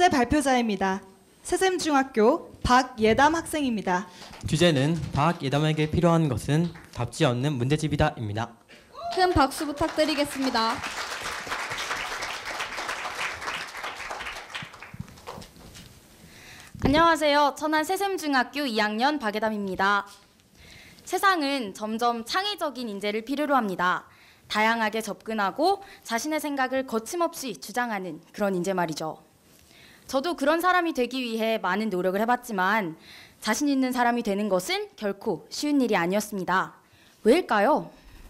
번째 발표자입니다. 새샘중학교 박예담 학생입니다. 주제는 박예담에게 필요한 것은 답지 없는 문제집이다입니다. 큰 박수 부탁드리겠습니다. 안녕하세요. 천안 새샘중학교 2학년 박예담입니다. 세상은 점점 창의적인 인재를 필요로 합니다. 다양하게 접근하고 자신의 생각을 거침없이 주장하는 그런 인재 말이죠. 저도 그런 사람이 되기 위해 많은 노력을 해봤지만 자신 있는 사람이 되는 것은 결코 쉬운 일이 아니었습니다. 왜일까요?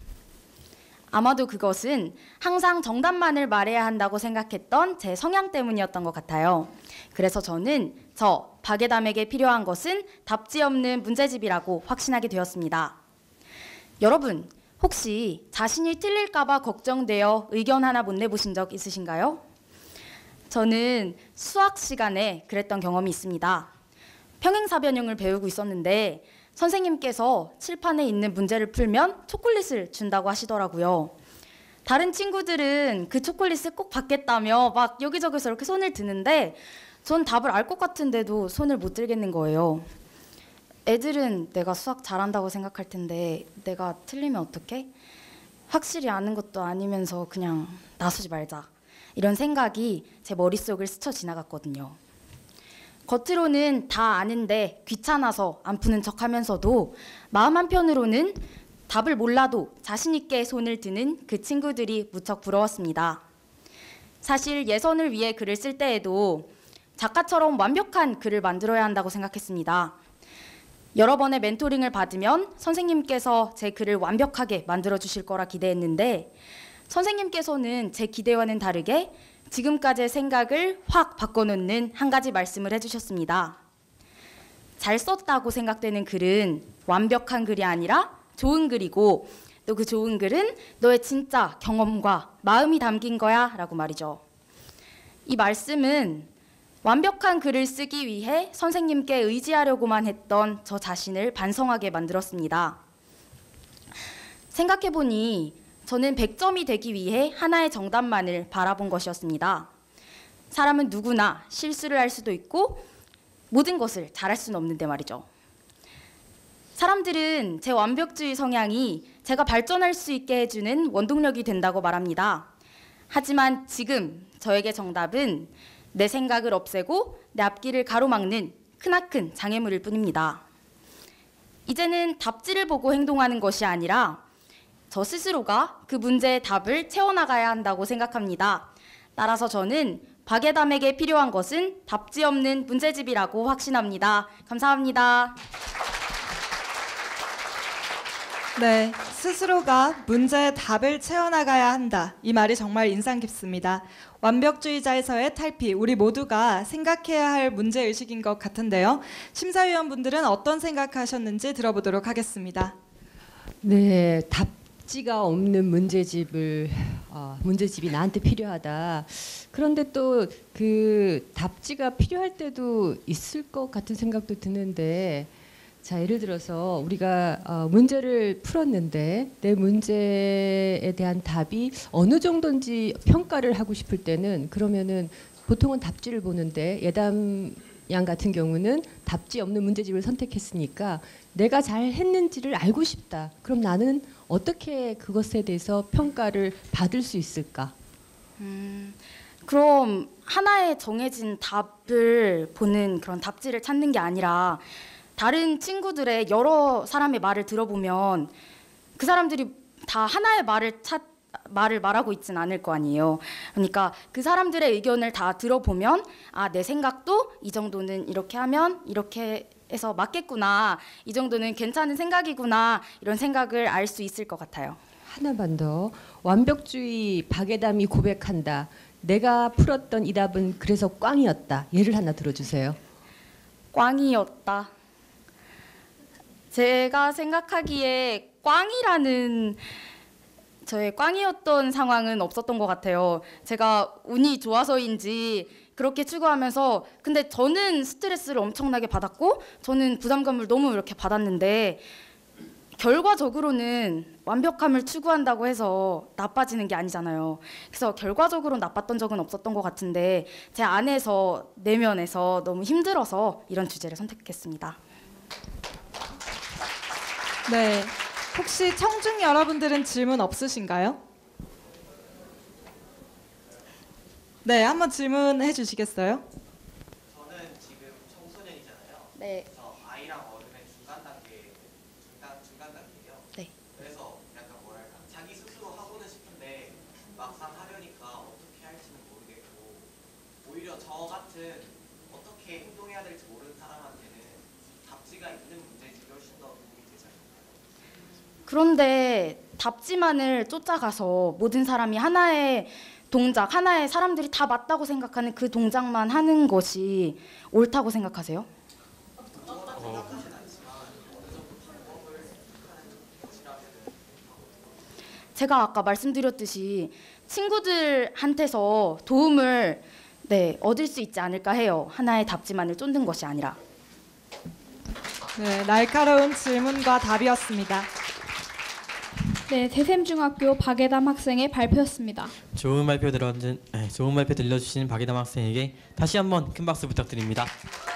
아마도 그것은 항상 정답만을 말해야 한다고 생각했던 제 성향 때문이었던 것 같아요. 그래서 저는 박예담에게 필요한 것은 답지 없는 문제집이라고 확신하게 되었습니다. 여러분, 혹시 자신이 틀릴까 봐 걱정되어 의견 하나 못 내보신 적 있으신가요? 저는 수학 시간에 그랬던 경험이 있습니다. 평행사변형을 배우고 있었는데 선생님께서 칠판에 있는 문제를 풀면 초콜릿을 준다고 하시더라고요. 다른 친구들은 그 초콜릿을 꼭 받겠다며 막 여기저기서 이렇게 손을 드는데 전 답을 알 것 같은데도 손을 못 들겠는 거예요. 애들은 내가 수학 잘한다고 생각할 텐데 내가 틀리면 어떡해? 확실히 아는 것도 아니면서 그냥 나서지 말자. 이런 생각이 제 머릿속을 스쳐 지나갔거든요. 겉으로는 다 아는데 귀찮아서 안 푸는 척하면서도 마음 한편으로는 답을 몰라도 자신 있게 손을 드는 그 친구들이 무척 부러웠습니다. 사실 예선을 위해 글을 쓸 때에도 작가처럼 완벽한 글을 만들어야 한다고 생각했습니다. 여러 번의 멘토링을 받으면 선생님께서 제 글을 완벽하게 만들어 주실 거라 기대했는데 선생님께서는 제 기대와는 다르게 지금까지의 생각을 확 바꿔놓는 한 가지 말씀을 해주셨습니다. 잘 썼다고 생각되는 글은 완벽한 글이 아니라 좋은 글이고 또 그 좋은 글은 너의 진짜 경험과 마음이 담긴 거야 라고 말이죠. 이 말씀은 완벽한 글을 쓰기 위해 선생님께 의지하려고만 했던 저 자신을 반성하게 만들었습니다. 생각해보니 저는 100점이 되기 위해 하나의 정답만을 바라본 것이었습니다. 사람은 누구나 실수를 할 수도 있고 모든 것을 잘할 수는 없는데 말이죠. 사람들은 제 완벽주의 성향이 제가 발전할 수 있게 해주는 원동력이 된다고 말합니다. 하지만 지금 저에게 정답은 내 생각을 없애고 내 앞길을 가로막는 크나큰 장애물일 뿐입니다. 이제는 답지를 보고 행동하는 것이 아니라 저 스스로가 그 문제의 답을 채워나가야 한다고 생각합니다. 따라서 저는 박예담에게 필요한 것은 답지 없는 문제집이라고 확신합니다. 감사합니다. 네, 스스로가 문제의 답을 채워나가야 한다. 이 말이 정말 인상 깊습니다. 완벽주의자에서의 탈피, 우리 모두가 생각해야 할 문제의식인 것 같은데요. 심사위원분들은 어떤 생각하셨는지 들어보도록 하겠습니다. 네, 답지가 없는 문제집이 나한테 필요하다. 그런데 또 그 답지가 필요할 때도 있을 것 같은 생각도 드는데, 자, 예를 들어서 우리가 문제를 풀었는데 내 문제에 대한 답이 어느 정도인지 평가를 하고 싶을 때는 그러면은 보통은 답지를 보는데 예담 양 같은 경우는 답지 없는 문제집을 선택했으니까 내가 잘 했는지를 알고 싶다. 그럼 나는 어떻게 그것에 대해서 평가를 받을 수 있을까? 그럼 하나의 정해진 답을 보는 그런 답지를 찾는 게 아니라 다른 친구들의 여러 사람의 말을 들어보면 그 사람들이 다 하나의 말을 말하고 있진 않을 거 아니에요. 그러니까 그 사람들의 의견을 다 들어보면 내 생각도 이 정도는 이렇게 하면 이렇게 해서 맞겠구나. 이 정도는 괜찮은 생각이구나. 이런 생각을 알 수 있을 것 같아요. 하나만 더. 완벽주의 박예담이 고백한다. 내가 풀었던 이 답은 그래서 꽝이었다. 예를 하나 들어주세요. 꽝이었다. 제가 생각하기에 저의 꽝이었던 상황은 없었던 것 같아요. 제가 운이 좋아서인지 그렇게 추구하면서 근데 저는 스트레스를 엄청나게 받았고 저는 부담감을 너무 이렇게 받았는데 결과적으로는 완벽함을 추구한다고 해서 나빠지는 게 아니잖아요. 그래서 결과적으로 나빴던 적은 없었던 것 같은데 제 안에서 내면에서 너무 힘들어서 이런 주제를 선택했습니다. 네. 혹시 청중 여러분들은 질문 없으신가요? 네, 한번 질문해 주시겠어요? 저는 지금 청소년이잖아요. 네. 그래서 아이랑 어른의 중간 단계예요. 네. 그래서 약간 뭐랄까 자기 스스로 하고는 싶은데 막상 하려니까 어떻게 할지는 모르겠고 오히려 저 같은 어떻게 행동해야 될지 모르는 사람한테는 답지가 있는 문제집이 훨씬 더 도움이 되지 않을까요? 그런데 답지만을 쫓아가서 모든 사람이 하나의 동작, 하나의 사람들이 다 맞다고 생각하는 그 동작만 하는 것이 옳다고 생각하세요? 제가 아까 말씀드렸듯이 친구들한테서 도움을 얻을 수 있지 않을까 해요. 하나의 답지만을 쫓는 것이 아니라. 네, 날카로운 질문과 답이었습니다. 네, 세샘중학교 박예담 학생의 발표였습니다. 좋은 발표 들려주신 박예담 학생에게 다시 한번 큰 박수 부탁드립니다.